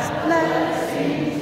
God's blessings.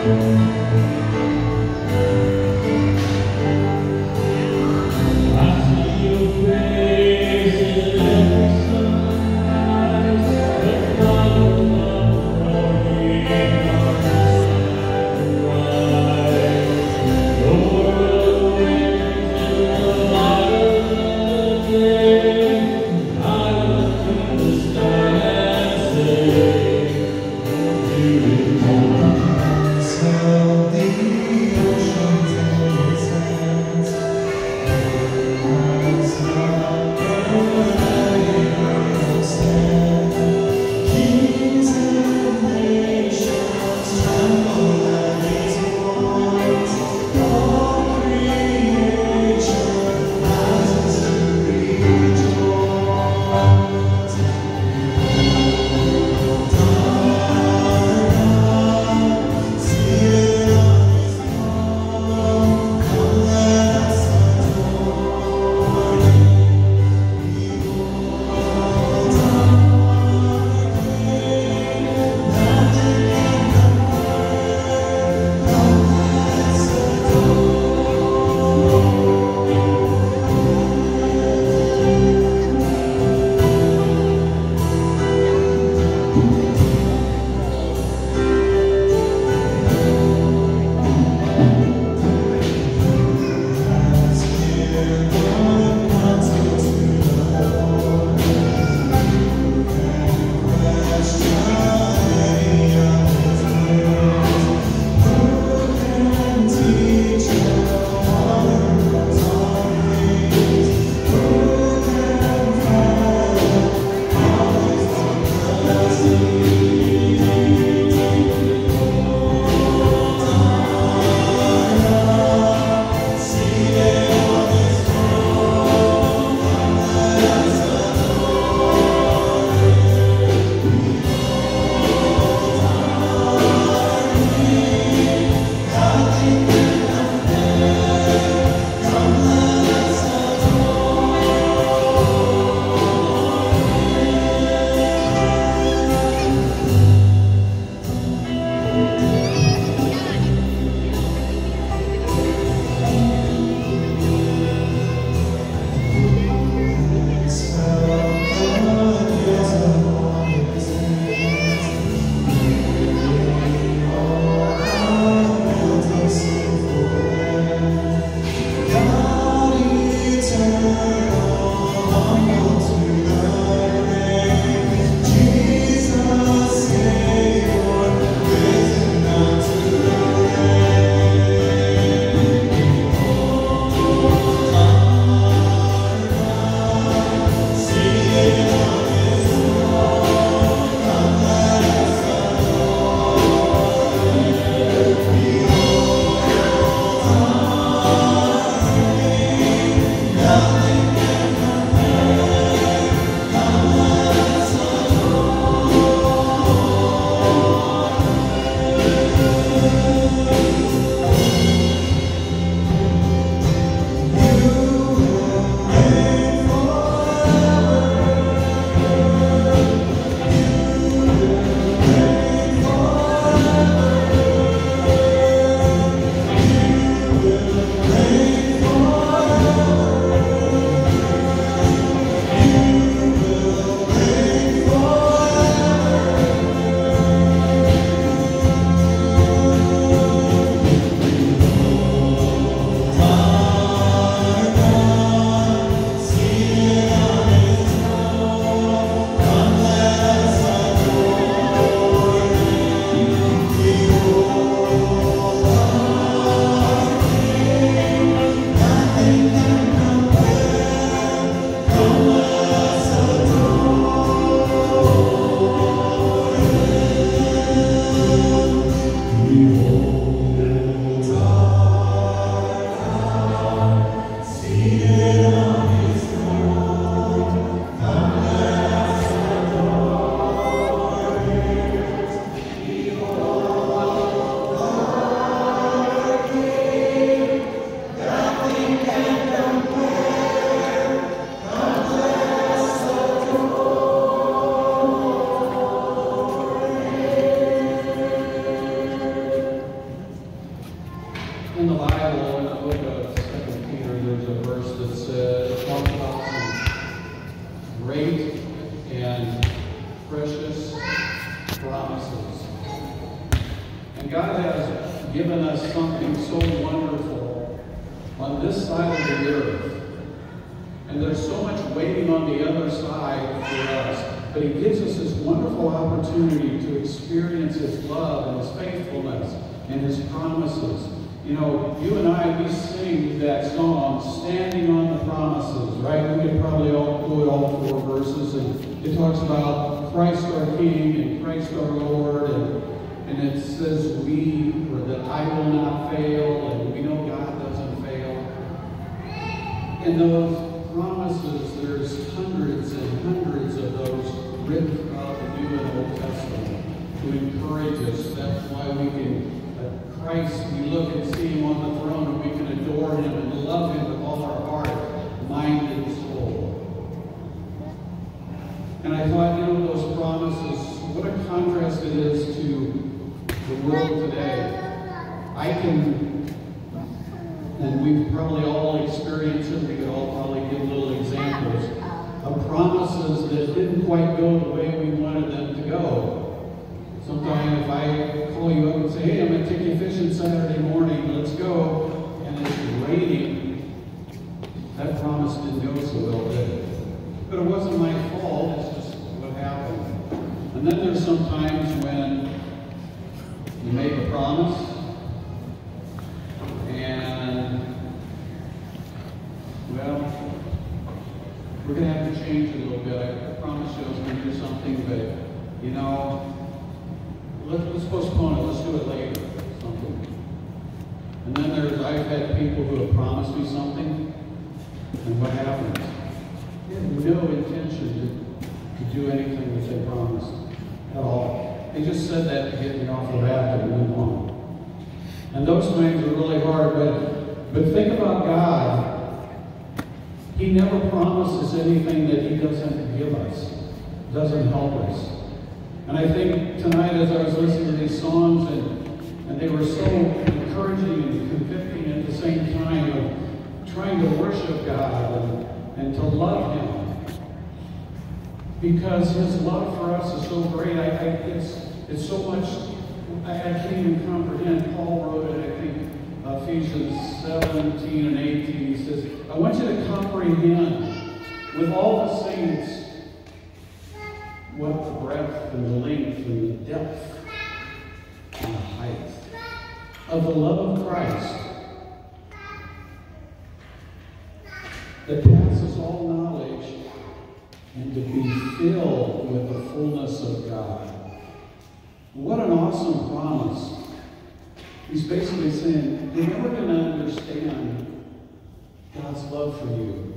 Tell me And God has given us something so wonderful on this side of the earth. And there's so much waiting on the other side for us. But He gives us this wonderful opportunity to experience His love and His faithfulness and His promises. You know, you and I, we sing that song, Standing on the Promises, right? We could probably all quote all 4 verses. And it talks about Christ our King and Christ our Lord. And it says or that I will not fail. And we know God doesn't fail. And those promises, there's hundreds and hundreds of those written throughout the New and Old Testament to encourage us. That's why we can, Christ, we look and see Him on the throne, and we can adore Him and love Him with all our heart, mind, and soul. And I thought, you know, those promises, what a contrast it is to the world today. I can, and we've probably all experienced it, we could all probably give little examples of promises that didn't quite go the way we wanted them to go. Sometimes if I call you up and say, hey, I'm going to take you fishing Saturday morning, let's go, and it's raining, that promise didn't go so well, did it? But it wasn't my fault, it's just what happened. And then there's some times when you make a promise, and, well, we're going to have to change it a little bit. I promised you I was going to do something, but, you know, let's postpone it. Let's do it later. Something. And then I've had people who have promised me something, and what happens? They have no intention to do anything that they promised at all. They just said that to get me off the bat and move on. And those times are really hard, but think about God. He never promises anything that He doesn't give us, doesn't help us. And I think tonight as I was listening to these songs, and they were so encouraging and convicting at the same time of trying to worship God and to love Him. Because His love for us is so great. It's so much, I can't even comprehend. Paul wrote it, I think, Ephesians 17 and 18. He says, I want you to comprehend with all the saints what the breadth and the length and the depth and the height of the love of Christ that passes all knowledge, and to be filled with the fullness of God. What an awesome promise. He's basically saying, you're never going to understand God's love for you.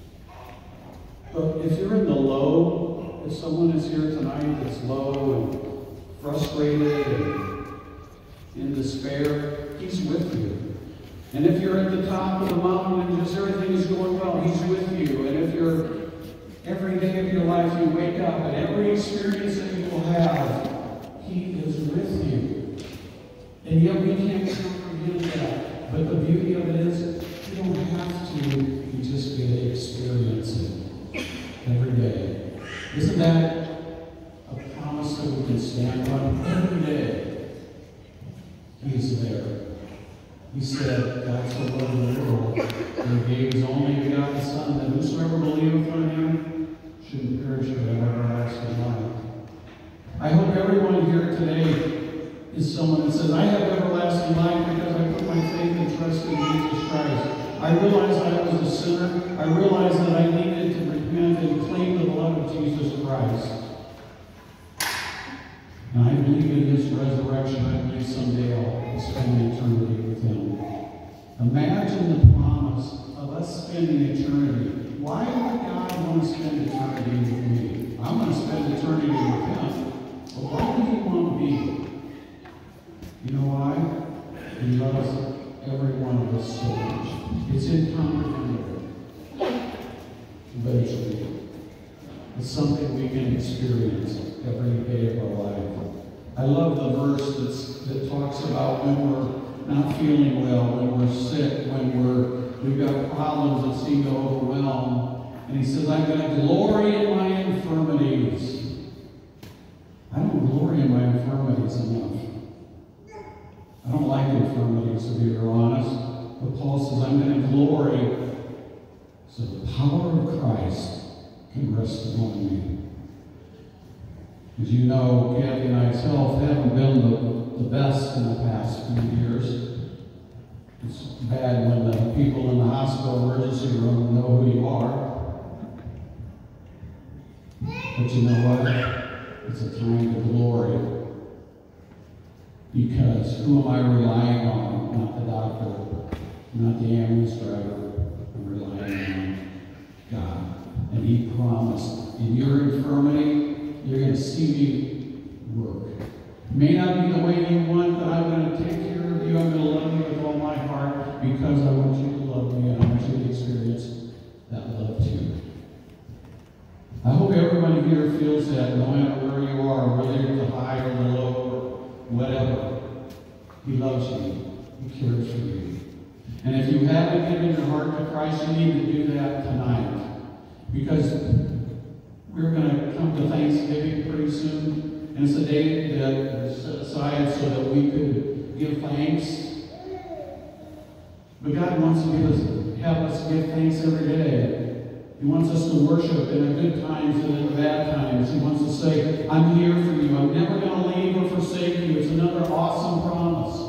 But if you're in the low, if someone is here tonight that's low and frustrated and in despair, He's with you. And if you're at the top of the mountain and just everything is going well, He's with you. And if you're every day of your life you wake up and every experience that you will have, He is with you. And yet we can't comprehend that. But the beauty of it is, you don't have to. You just get to experience it every day. Isn't that a promise that we can stand on every day? He's there. He said, God so loved the world that He gave His only begotten Son, that whosoever believeth on Him shouldn't perish but have everlasting life. I hope everyone here today is someone that says, I have everlasting life because I put my faith and trust in Jesus Christ. I realized that I was a sinner. I realized that I needed to repent and claim the blood of Jesus Christ. And I believe in His resurrection. I believe someday I'll spend eternity with Him. Imagine the promise of us spending eternity. Why would God want to spend eternity with me? I'm going to spend eternity with Him. But why would He want me? You know why? He loves every one of us so much. It's incomprehensible. But it's real. It's something we can experience every day of our life. I love the verse that talks about when we're not feeling well, when we're sick, when we've got problems that seem to overwhelm. And He says, I'm going to glory in my infirmities. I don't glory in my infirmities enough. infirmities, if you're honest. But Paul says, I'm going to glory so the power of Christ can rest upon me. As you know, Kathy and I's health haven't been the best in the past few years. It's bad when the people in the hospital emergency room know who you are. But you know what? It's a time to glory. Because who am I relying on? Not the doctor, not the ambulance driver. I'm relying on God. And He promised, in your infirmity, you're going to see me work. It may not be the way you want, but I'm going to take care of you. I'm going to love you with all my heart because I want you to love me and I want you to experience that love too. I hope everybody here feels that no matter where you are, whether you're the high or the low or whatever, He loves you. He cares for you. And if you haven't given your heart to Christ, you need to do that tonight. Because we're going to come to Thanksgiving pretty soon. And it's a day that was set aside so that we could give thanks. But God wants to have us give thanks every day. He wants us to worship in the good times and in the bad times. He wants to say, I'm here for you. I'm never going to leave or forsake you. It's another awesome promise.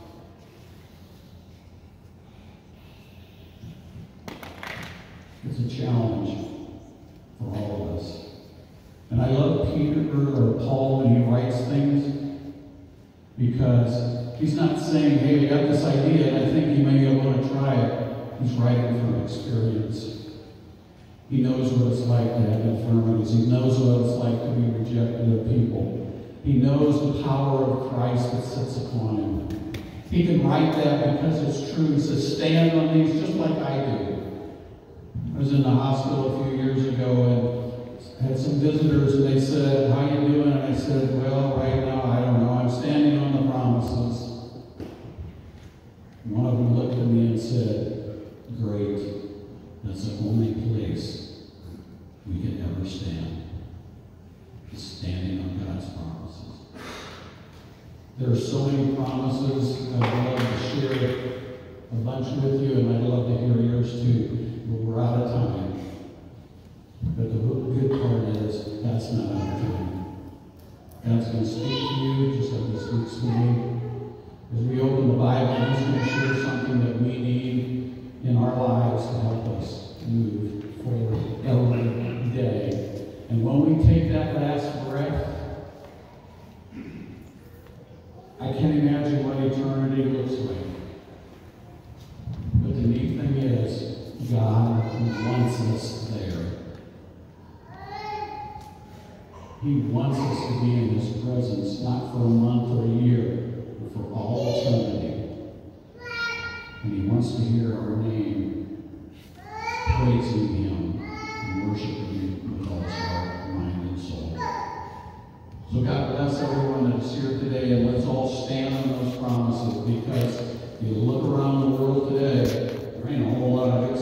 It's a challenge for all of us. And I love Peter or Paul when he writes things because he's not saying, hey, I got this idea and I think you may want to try it. He's writing from experience. He knows what it's like to have infirmities. He knows what it's like to be rejected of people. He knows the power of Christ that sits upon him. He can write that because it's true. He says, stand on these just like I do. I was in the hospital a few years ago and had some visitors and they said, how you doing? And I said, well, right now, I don't know. I'm standing on the promises. And one of them looked at me and said, great. That's the only place we can ever stand. Is standing on God's promises. There are so many promises. I'd love to share a bunch with you, and I'd love to hear yours too. But we're out of time. But the good part is, that's not out of time. God's going to speak to you just like He speaks to me. As we open the Bible, He's going to share something that we need in our lives to help us move forward every day. And when we take that last breath, I can't imagine what eternity looks like. But the neat thing is, God wants us there. He wants us to be in His presence, not for a month or a year, but for all eternity. And He wants to hear our name, praising Him and worshiping Him with all His heart, mind, and soul. So God bless everyone that's here today, and let's all stand on those promises, because you look around the world today, there ain't a whole lot of